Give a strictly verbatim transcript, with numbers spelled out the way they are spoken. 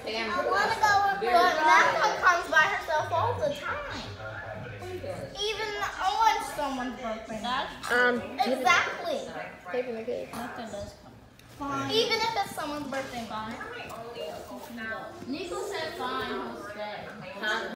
I want to go with her. But Napa comes by herself all the time. Even on someone's birthday. Um, Exactly. Taking the kids. Napa does come. Fine. Even if it's someone's birthday. Fine. Nico said fine, he'll stay. Huh?